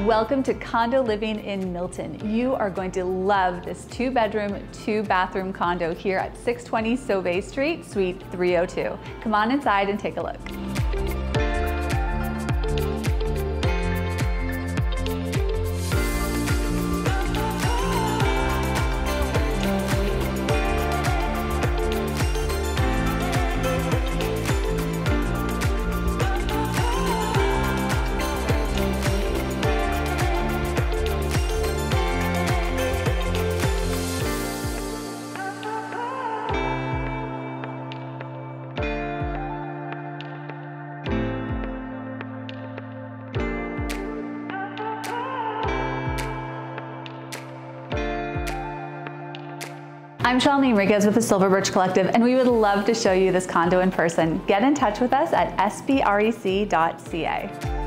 Welcome to Condo Living in Milton. You are going to love this 2-bedroom, 2-bathroom condo here at 620 Sauve Street, Suite 302. Come on inside and take a look. I'm Shaleni Henriquez with the Silver Birch Collective, and we would love to show you this condo in person. Get in touch with us at sbrec.ca.